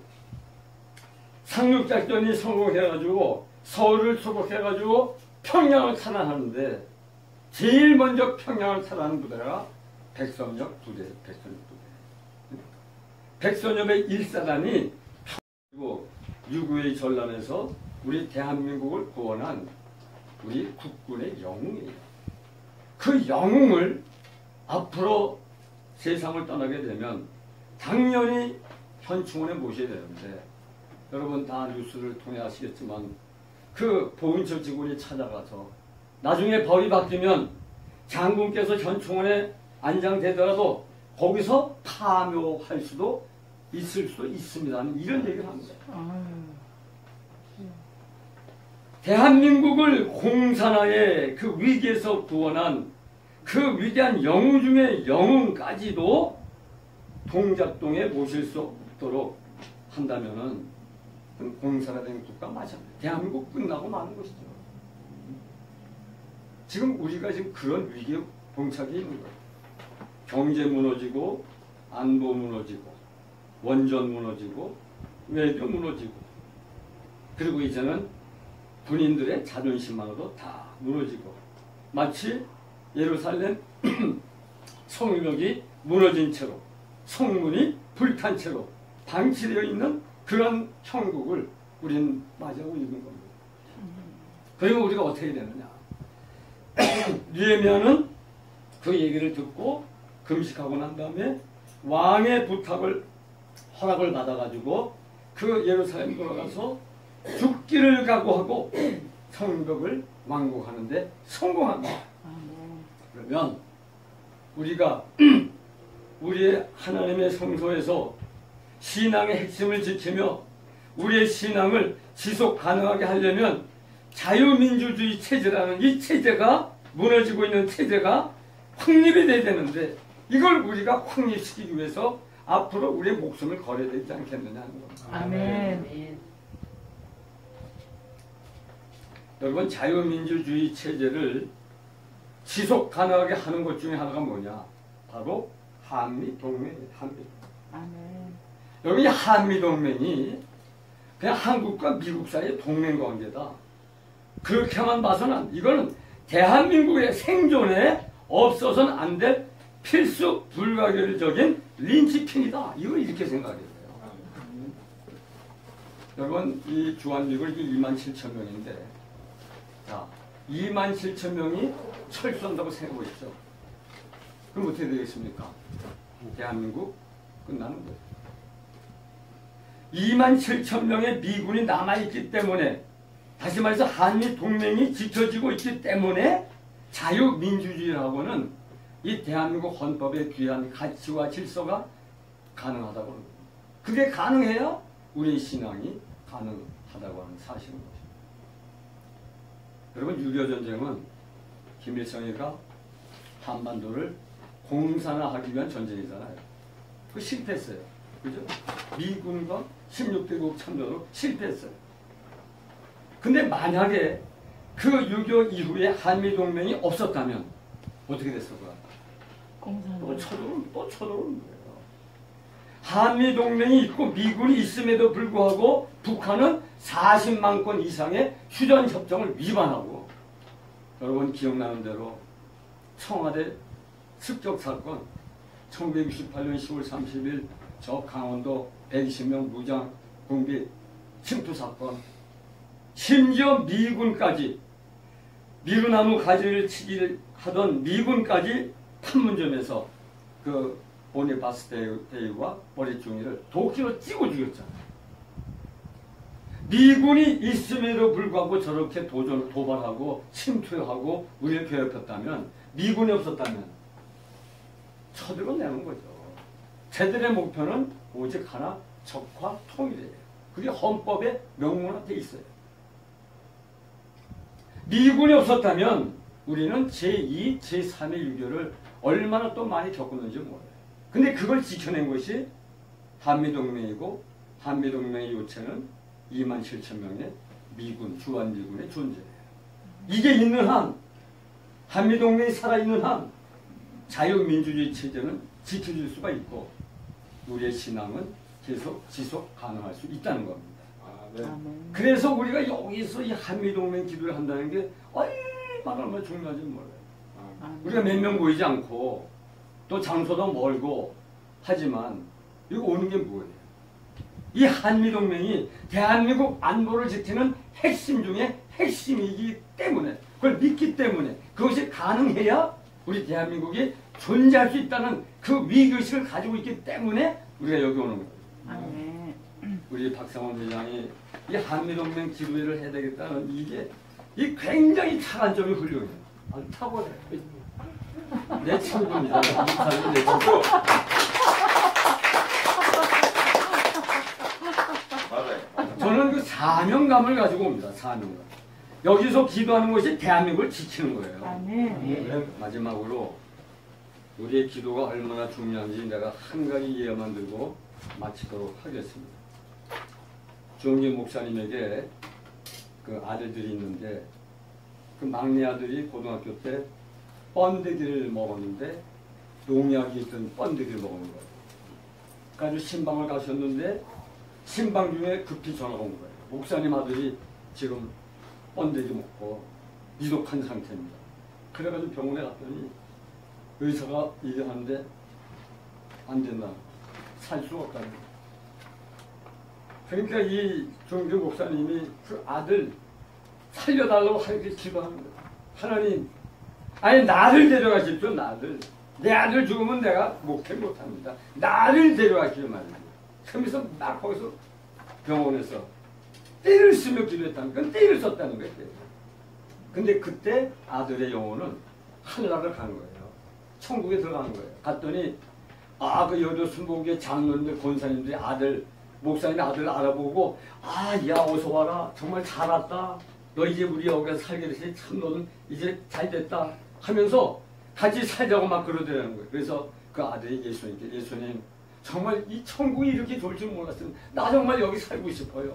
상륙작전이 성공해가지고 서울을 수복해가지고 평양을 탈환하는데 제일 먼저 평양을 탈환한 부대가 백선엽 부대, 백선엽 부대. 백선엽의 일사단이 그리고 육이오의 전란에서 우리 대한민국을 구원한 우리 국군의 영웅이에요. 그 영웅을 앞으로 세상을 떠나게 되면 당연히 현충원에 모셔야 되는데 여러분 다 뉴스를 통해 아시겠지만 그 보은철 직원이 찾아가서 나중에 법이 바뀌면 장군께서 현충원에 안장되더라도 거기서 파묘할 수도 있을 수도 있습니다. 이런 얘기를 한 거예요. 대한민국을 공산화의 그 위기에서 구원한 그 위대한 영웅 중의 영웅까지도 동작동에 모실 수 없도록 한다면은 공산화된 국가 맞아. 대한민국 끝나고 마는 것이죠. 지금 우리가 지금 그런 위기에 봉착해 있는 거예요. 경제 무너지고 안보 무너지고 원전 무너지고 외교 무너지고 그리고 이제는 군인들의 자존심만으로도 다 무너지고 마치 예루살렘 성벽이 무너진 채로 성문이 불탄 채로 방치되어 있는 그런 형국을 우리는 맞이하고 있는 겁니다. 그러면 우리가 어떻게 해야 되느냐? 느헤미야는 그 얘기를 듣고 금식하고 난 다음에 왕의 부탁을 허락을 받아가지고 그 예루살렘 돌아가서 죽기를 각오하고 성벽을 완공하는데 성공합니다. 그러면 우리가 우리의 하나님의 성소에서 신앙의 핵심을 지키며 우리의 신앙을 지속 가능하게 하려면 자유민주주의 체제라는 이 체제가 무너지고 있는 체제가 확립이 돼야 되는데 이걸 우리가 확립시키기 위해서 앞으로 우리의 목숨을 걸어야 되지 않겠느냐 하는 겁니다. 아멘. 여러분 자유민주주의 체제를 지속 가능하게 하는 것 중에 하나가 뭐냐? 바로 한미동맹이에요. 한미. 아멘. 여기 한미동맹이 그냥 한국과 미국 사이의 동맹관계다. 그렇게만 봐서는 이거는 대한민국의 생존에 없어서는 안 될 필수 불가결적인 린치핀이다. 이걸 이렇게 생각해야 돼요. 여러분 이 주한미군 이만 칠천 명인데 자 이만 칠천 명이 철수한다고 생각해보십시오. 그럼 어떻게 되겠습니까? 대한민국 끝나는 거예요. 이만 칠천 명의 미군이 남아있기 때문에 다시 말해서 한미 동맹이 지켜지고 있기 때문에 자유민주주의라고는 이 대한민국 헌법에 귀한 가치와 질서가 가능하다고 합니다. 그게 가능해야 우리의 신앙이 가능하다고 하는 사실인 것입니다. 여러분 육이오 전쟁은 김일성이가 한반도를 공산화하기 위한 전쟁이잖아요. 그 실패했어요. 그죠? 미군과 십육 개국 참전으로 실패했어요. 근데 만약에 그 육이오 이후에 한미동맹이 없었다면 어떻게 됐을 거야? 또 쳐들어오는, 또 쳐들어오는 거예요. 한미동맹이 있고 미군이 있음에도 불구하고 북한은 사십만 건 이상의 휴전협정을 위반하고 여러분 기억나는 대로 청와대 습격사건 천구백육십팔 년 시월 삼십일 저 강원도 백이십 명 무장 군비 침투사건 심지어 미군까지 미루나무 가지를 치기를 하던 미군까지 판문점에서 그 보니파스 대위와 머리중이를 도끼로 찌고 죽였잖아요. 미군이 있음에도 불구하고 저렇게 도전, 도발하고 침투하고 우리를 괴롭혔다면 미군이 없었다면 쳐들어내는 거죠. 쟤들의 목표는 오직 하나 적화 통일이에요. 그게 헌법에 명문화되어 있어요. 미군이 없었다면 우리는 제이, 제삼의 유교를 얼마나 또 많이 겪었는지 몰라요. 근데 그걸 지켜낸 것이 한미동맹이고 한미동맹의 요체는 이만 칠천 명의 미군, 주한미군의 존재예요. 이게 있는 한, 한미동맹이 살아있는 한 자유민주주의 체제는 지켜질 수가 있고 우리의 신앙은 계속 지속 가능할 수 있다는 겁니다. 아, 네. 그래서 우리가 여기서 이 한미동맹 기도를 한다는 게 얼마나 얼마나 중요한지 몰라요. 아, 우리가 몇 명 모이지 않고 또 장소도 멀고 하지만 이거 오는 게 뭐예요? 이 한미동맹이 대한민국 안보를 지키는 핵심 중에 핵심이기 때문에 그걸 믿기 때문에 그것이 가능해야 우리 대한민국이 존재할 수 있다는 그 위기의식을 가지고 있기 때문에 우리가 여기 오는 거예요. 아멘. 우리 박상원 회장이 이 한미동맹 기도회를 해야 되겠다는 이게 이 굉장히 착한 점이 훌륭해요. 아주 탁월해요. 내 친구입니다. 이 사람이 내 친구. 맞아요. 저는 그 사명감을 가지고 옵니다. 사명감. 여기서 기도하는 것이 대한민국을 지키는 거예요. 아멘. 네, 마지막으로 우리의 기도가 얼마나 중요한지 내가 한 가지 예만 들고 마치도록 하겠습니다. 주홍기 목사님에게 그 아들들이 있는데 그 막내 아들이 고등학교 때 번데기를 먹었는데 농약이 있던 번데기를 먹은 거예요. 그래서 신방을 가셨는데 신방 중에 급히 전화가 온 거예요. 목사님 아들이 지금 번데기 먹고 위독한 상태입니다. 그래가지고 병원에 갔더니 의사가 얘기하는데 안 된다. 살 수가 없다. 그러니까 이 종교 목사님이 그 아들 살려달라고 하나님께 기도하는 거예요. 하나님, 아니 나를 데려가십시오. 나를. 내 아들 죽으면 내가 목회 못합니다. 나를 데려가시오 말이에요. 그러면서 막 거기서 병원에서 띠를 쓰며 기도했다는 건 띠를 썼다는 거예요. 근데 그때 아들의 영혼은 하늘나라를 가는 거예요. 천국에 들어가는 거예요. 갔더니 아, 그 여도 순복의 장로님들, 권사님들이 아들, 목사님의 아들을 알아보고 아, 야, 어서 와라. 정말 잘 왔다. 너 이제 우리 여기서 살게 되시니 참 너는 이제 잘 됐다. 하면서 같이 살자고 막 그러더라는 거예요. 그래서 그 아들이 예수님께 예수님 정말 이 천국이 이렇게 좋을 줄 몰랐어요. 나 정말 여기 살고 싶어요.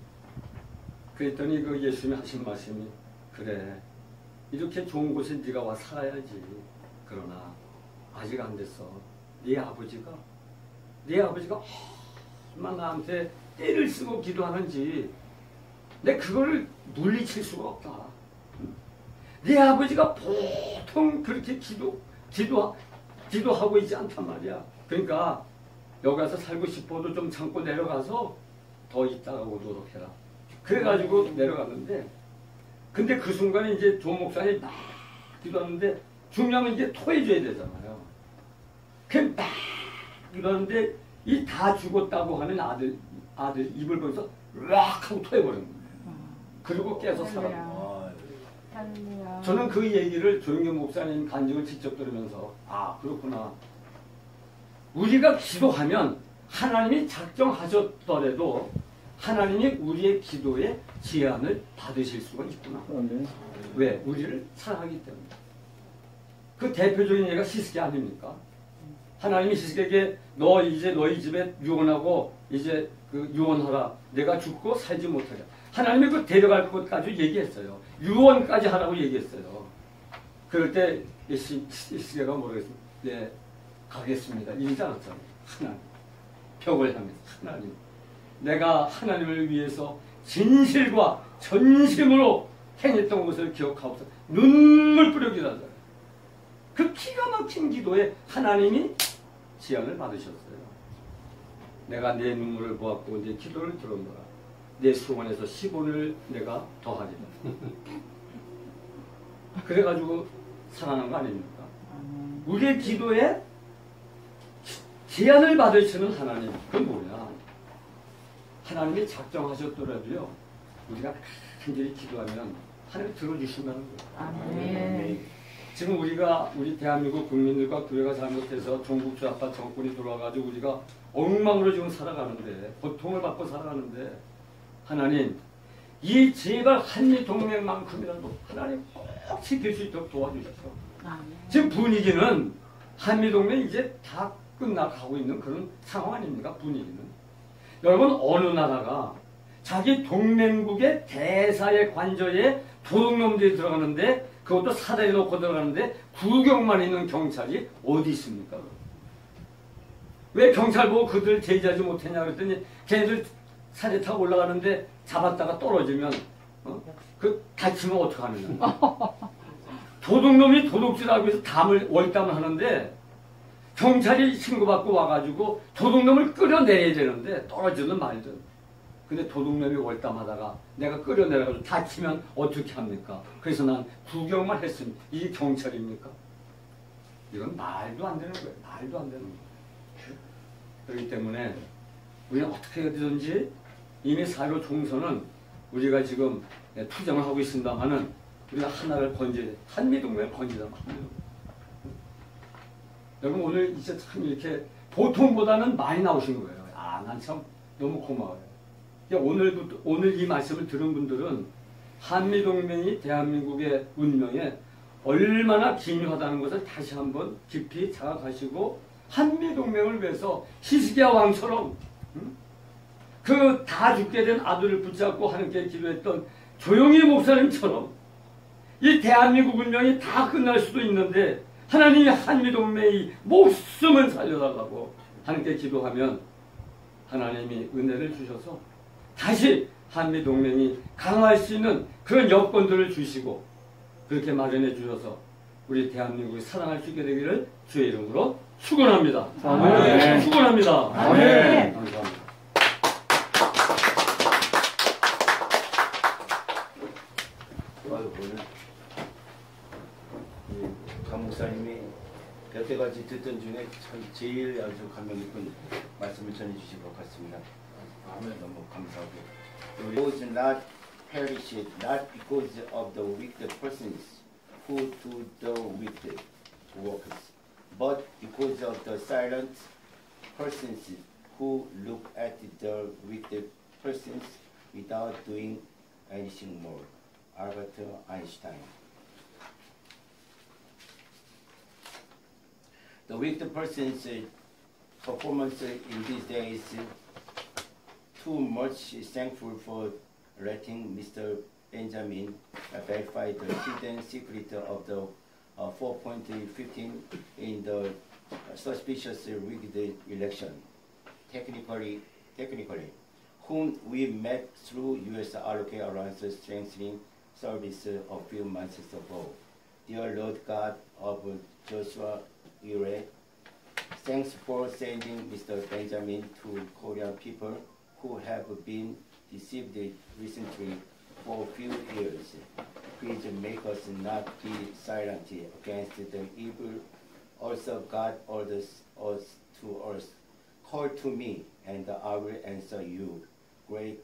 그랬더니 그 예수님이 하신 말씀이 그래. 이렇게 좋은 곳에 네가 와 살아야지. 그러나 아직 안 됐어. 네 아버지가 네 아버지가 얼마나 나한테 때를 쓰고 기도하는지 내 그거를 물리칠 수가 없다. 네 아버지가 보통 그렇게 기도 기도 기도하고 있지 않단 말이야. 그러니까 여기 가서 살고 싶어도 좀 참고 내려가서 더 있다가 오도록 해라. 그래가지고 내려갔는데 근데 그 순간에 이제 조 목사님이 막 기도하는데 중요한 건 이제 토해줘야 되잖아요. 그냥 막 기도하는데 이 다 죽었다고 하는 아들 아들 입을 벌써 락 하고 토해버린 거예요. 그리고 깨서 살아요. 할렐루야. 저는 그 얘기를 조영규 목사님 간증을 직접 들으면서 아 그렇구나. 우리가 기도하면 하나님이 작정하셨더라도 하나님이 우리의 기도에 제한을 받으실 수가 있구나. 네. 왜? 우리를 사랑하기 때문에. 그 대표적인 예가 히스기 아닙니까? 하나님이 히스기에게 너 이제 너희 집에 유언하고 이제 그 유언하라. 내가 죽고 살지 못하게. 하나님이 그 데려갈 것까지 얘기했어요. 유언까지 하라고 얘기했어요. 그럴 때 히스기야가 모르겠습니다. 네, 가겠습니다. 이러지 않았잖아요. 하나님. 벽을 향해서 하나님. 내가 하나님을 위해서 진실과 전심으로 행했던 것을 기억하고서 눈물 뿌려 기도하잖아요. 그 기가 막힌 기도에 하나님이 지원을 받으셨어요. 내가 내 눈물을 보았고 내 기도를 들었노라. 내 수원에서 십 원을 내가 더하리라. 그래가지고 살아난 거 아닙니까? 우리의 기도에 제안을 받으시는 하나님. 그건 뭐냐? 하나님이 작정하셨더라도요. 우리가 간절히 기도하면 하나님이 들어주신다는 거예요. 아멘. 지금 우리가 우리 대한민국 국민들과 교회가 잘못해서 종북 좌파 정권이 돌아가지고 우리가 엉망으로 지금 살아가는데 고통을 받고 살아가는데 하나님 이 제발 한미 동맹만큼이라도 하나님 꼭 지킬 수 있도록 도와주십시오. 아멘. 지금 분위기는 한미 동맹 이제 다 끝나가고 있는 그런 상황 아닙니까? 분위기는. 여러분 어느 나라가 자기 동맹국의 대사의 관저에 도둑놈들이 들어가는데 그것도 사다리 놓고 들어가는데 구경만 있는 경찰이 어디 있습니까? 왜 경찰 보고 그들 제지하지 못했냐 그랬더니 걔네들 사다리 타고 올라가는데 잡았다가 떨어지면 어? 그 다치면 어떡하느냐. 도둑놈이 도둑질하고 해서 담을 월담을 하는데 경찰이 신고받고 와가지고 도둑놈을 끌어내야 되는데 떨어지든 말든. 근데 도둑놈이 월담하다가 내가 끌어내려가지고 다치면 어떻게 합니까? 그래서 난 구경만 했으니 이게 경찰입니까? 이건 말도 안 되는 거예요. 말도 안 되는 거예요. 그렇기 때문에 우리는 어떻게 해든지 이미 사회로 총선은 우리가 지금 투쟁을 하고 있습니다만은 우리가 하나를 건져야 돼. 한미동맹을 건지다 말이에요. 여러분 오늘 이제 참 이렇게 보통보다는 많이 나오신 거예요. 아, 난 참 너무 고마워요. 오늘부터, 오늘 이 말씀을 들은 분들은 한미동맹이 대한민국의 운명에 얼마나 기묘하다는 것을 다시 한번 깊이 자각하시고 한미동맹을 위해서 히스기야 왕처럼 음? 그 다 죽게 된 아들을 붙잡고 하나님께 기도했던 조용희 목사님처럼 이 대한민국 운명이 다 끝날 수도 있는데 하나님이 한미동맹이 목숨을 살려달라고 하나님께 기도하면 하나님이 은혜를 주셔서 다시 한미동맹이 강화할 수 있는 그런 여건들을 주시고 그렇게 마련해 주셔서 우리 대한민국이 사랑할 수 있게 되기를 주의 이름으로 축원합니다. 아멘. 축원합니다. 아멘. 감사합니다. 오늘 강 목사님이 여태까지 듣던 중에 참 제일 아주 감명 깊은 말씀을 전해주신 것 같습니다. 아멘. 너무 감사하고. Those not perish not because of the wicked persons who do the wicked works, but because of the silent persons who look at the wicked persons without doing anything more. Albert Einstein. The wicked person's performance in these days too much thankful for letting Mister Benjamin verify the hidden secret of the uh, four point one five in the suspicious rigged election. Technically, technically, whom we met through U S R K Alliance strengthening service a few months ago. Dear Lord God of Joshua Ire, thanks for sending Mister Benjamin to Korean people who have been deceived recently for a few years. Please make us not be silent against the evil. Also, God orders us to us, call to me, and I will answer you. Great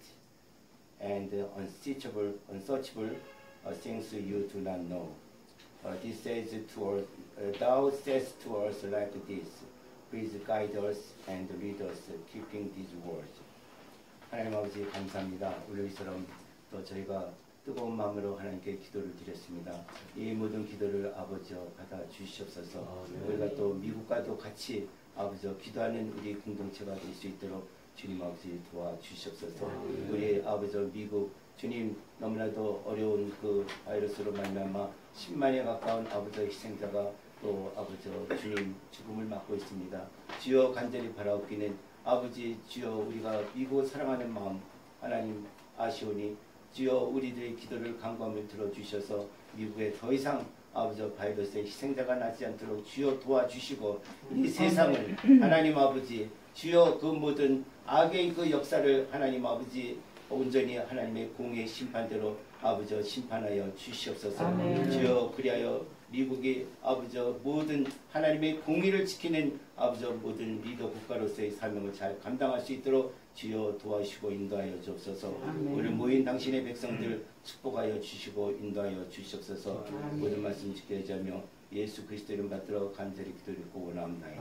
and unsearchable, unsearchable uh, things you do not know. Uh, this says to us, uh, thou says to us like this. Please guide us and lead us, keeping these words. 하나님 아버지 감사합니다. 오늘처럼 또 저희가 뜨거운 마음으로 하나님께 기도를 드렸습니다. 이 모든 기도를 아버지 받아 주시옵소서. 아, 네. 우리가 또 미국과도 같이 아버지 기도하는 우리 공동체가 될 수 있도록 주님 아버지 도와주시옵소서. 아, 네. 우리 아버지 미국 주님 너무나도 어려운 그 바이러스로 말미암아 십만에 가까운 아버지 희생자가 또 아버지 주님 죽음을 맞고 있습니다. 주여 간절히 바라옵기는 아버지 주여 우리가 미국을 사랑하는 마음 하나님 아시오니 주여 우리들의 기도를 간구함을 들어주셔서 미국에 더 이상 아버지 바이러스의 희생자가 나지 않도록 주여 도와주시고 이 세상을 하나님 아버지 주여 그 모든 악의 그 역사를 하나님 아버지 온전히 하나님의 공의 심판대로 아버지 심판하여 주시옵소서. 아멘. 주여 그리하여 미국이 아버지 모든 하나님의 공의를 지키는 아버지 모든 리더 국가로서의 사명을 잘 감당할 수 있도록 주여 도와주시고 인도하여 주옵소서. 오늘 모인 당신의 백성들 축복하여 주시고 인도하여 주시옵소서. 아멘. 모든 말씀 지켜야 하며 예수 그리스도 이름 받들어 간절히 기도드리고 원합니다.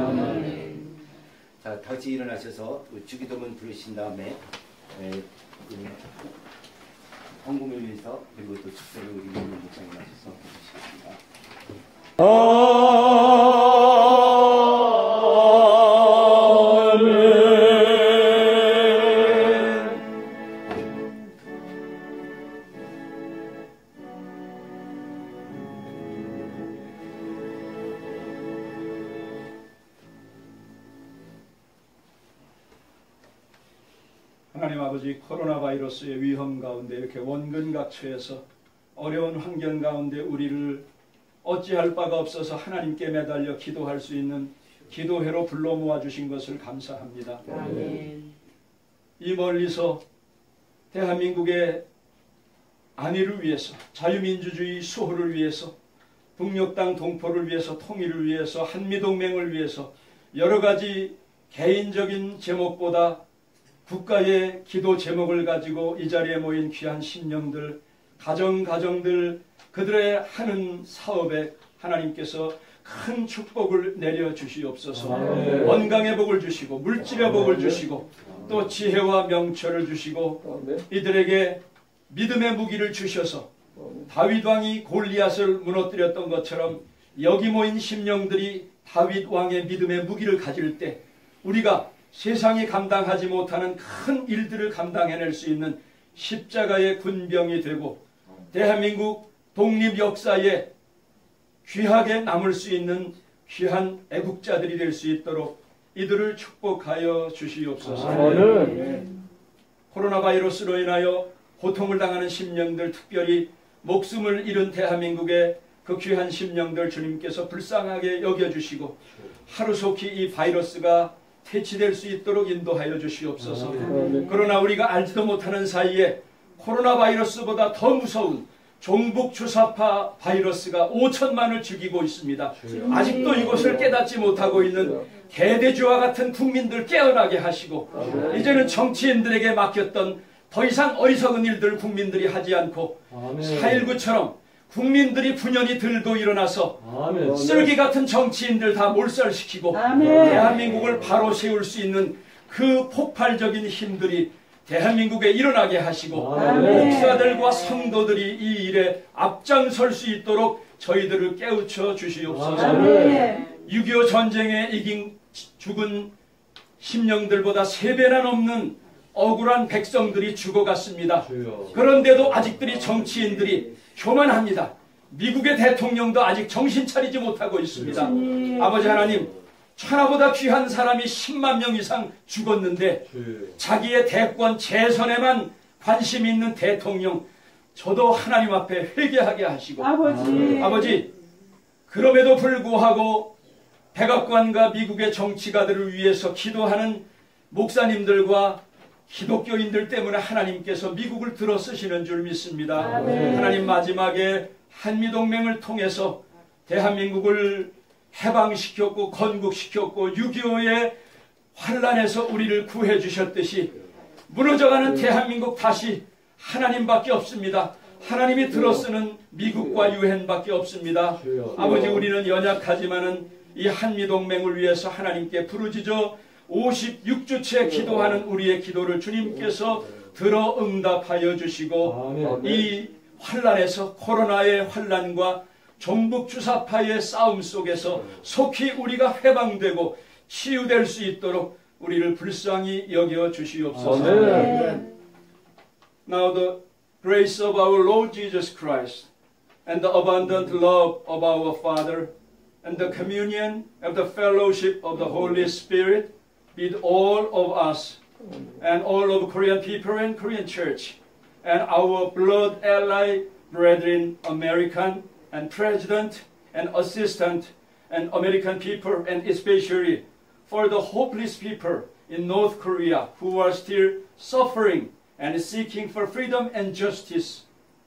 아멘. 자, 다시 일어나셔서 주기도문 부르신 다음에 에, 헌금을 위해서 그리고 또 축제를 우리 모든 목사님 하셔서 해주시겠습니다. 하나님 아버지 코로나 바이러스의 위험 가운데 이렇게 원근각처에서 어려운 환경 가운데 우리를 어찌할 바가 없어서 하나님께 매달려 기도할 수 있는 기도회로 불러 모아주신 것을 감사합니다. 아멘. 이 멀리서 대한민국의 안위를 위해서 자유민주주의 수호를 위해서 북녘 땅 동포를 위해서 통일을 위해서 한미동맹을 위해서 여러 가지 개인적인 제목보다 국가의 기도 제목을 가지고 이 자리에 모인 귀한 신령들, 가정 가정들 그들의 하는 사업에 하나님께서 큰 축복을 내려 주시옵소서. 아멘. 건강의 복을 주시고 물질의 복을 주시고 또 지혜와 명철을 주시고 이들에게 믿음의 무기를 주셔서 다윗 왕이 골리앗을 무너뜨렸던 것처럼 여기 모인 심령들이 다윗 왕의 믿음의 무기를 가질 때 우리가 세상이 감당하지 못하는 큰 일들을 감당해낼 수 있는 십자가의 군병이 되고 대한민국 독립 역사에 귀하게 남을 수 있는 귀한 애국자들이 될 수 있도록 이들을 축복하여 주시옵소서. 아멘. 코로나 바이러스로 인하여 고통을 당하는 심령들, 특별히 목숨을 잃은 대한민국의 그 귀한 심령들 주님께서 불쌍하게 여겨주시고 하루속히 이 바이러스가 퇴치될 수 있도록 인도하여 주시옵소서. 아멘. 그러나 우리가 알지도 못하는 사이에 코로나 바이러스보다 더 무서운 종북 주사파 바이러스가 오천만을 죽이고 있습니다. 아직도 이것을 깨닫지 못하고 있는 개돼지와 같은 국민들 깨어나게 하시고 아멘. 이제는 정치인들에게 맡겼던 더 이상 어리석은 일들 국민들이 하지 않고 사 일구처럼 국민들이 분연히 들고 일어나서 아멘. 쓸기 같은 정치인들 다 몰살시키고 아멘. 대한민국을 바로 세울 수 있는 그 폭발적인 힘들이 대한민국에 일어나게 하시고 아멘. 목사들과 성도들이 이 일에 앞장설 수 있도록 저희들을 깨우쳐 주시옵소서. 아멘. 육이오 전쟁에 이긴 죽은 심령들보다 세 배나 넘는 억울한 백성들이 죽어갔습니다. 주여. 그런데도 아직들이 정치인들이 교만합니다. 미국의 대통령도 아직 정신 차리지 못하고 있습니다. 주님. 아버지 하나님, 천하보다 귀한 사람이 십만 명 이상 죽었는데 주여. 자기의 대권 재선에만 관심이 있는 대통령, 저도 하나님 앞에 회개하게 하시고 아버지. 아버지, 그럼에도 불구하고 백악관과 미국의 정치가들을 위해서 기도하는 목사님들과 기독교인들 때문에 하나님께서 미국을 들어 쓰시는 줄 믿습니다. 아멘. 하나님, 마지막에 한미동맹을 통해서 대한민국을 해방시켰고 건국시켰고 육이오의 환란에서 우리를 구해 주셨듯이 무너져가는 대한민국 다시 하나님밖에 없습니다. 하나님이 들어 쓰는 미국과 유엔밖에 없습니다. 주여. 아버지, 우리는 연약하지만은 이 한미동맹을 위해서 하나님께 부르짖어 오십육 주째 기도하는 우리의 기도를 주님께서 들어 응답하여 주시고 아멘. 이 환란에서, 코로나의 환란과 종북 주사파의 싸움 속에서 속히 우리가 해방되고 치유될 수 있도록 우리를 불쌍히 여겨 주시옵소서. 아멘. Now the grace of our Lord Jesus Christ and the abundant love of our Father and the communion of the fellowship of the Holy Spirit be with all of us and all of Korean people and Korean church and our blood ally brethren, American and President and Assistant and American people, and especially for the hopeless people in North Korea who are still suffering and seeking for freedom and justice.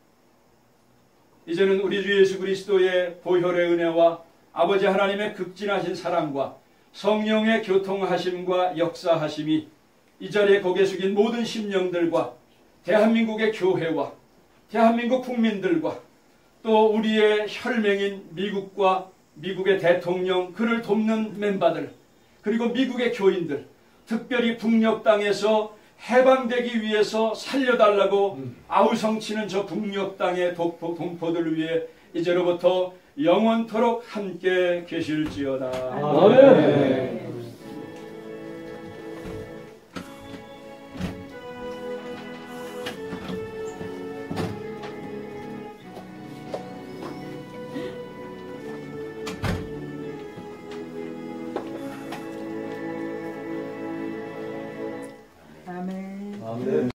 이제는 우리 주 예수 그리스도의 보혈의 은혜와 아버지 하나님의 극진하신 사랑과 성령의 교통하심과 역사하심이 이 자리에 고개 숙인 모든 심령들과 대한민국의 교회와 대한민국 국민들과 또 우리의 혈맹인 미국과 미국의 대통령, 그를 돕는 멤버들, 그리고 미국의 교인들, 특별히 북녘 땅에서 해방되기 위해서 살려달라고 아우성치는 저 북녘 땅의 동포, 동포들을 위해 이제로부터 영원토록 함께 계실지어다. 아멘. 아멘. 아멘.